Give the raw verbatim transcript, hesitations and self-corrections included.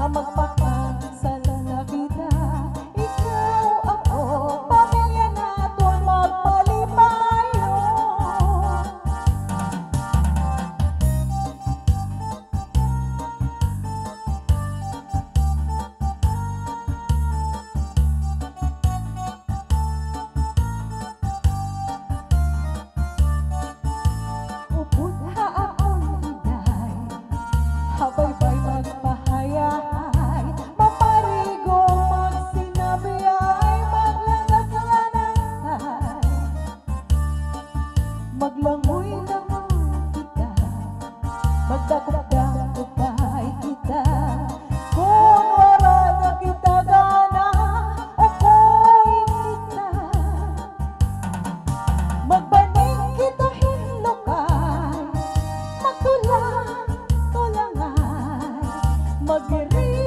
magpakan sa lalakita. Ikaw ako, pamilya nato magpalipayo. Upod ha akong iday, habay-bay magpahayahay, maparigo magsinabi ay maglangat-lanay. Maglangoy-langoy kita, magdakop-dakopay kita. Kung wala na kita gana, ako'y kita. Magbaning kita hinukay, magtulang-tulangay, magiri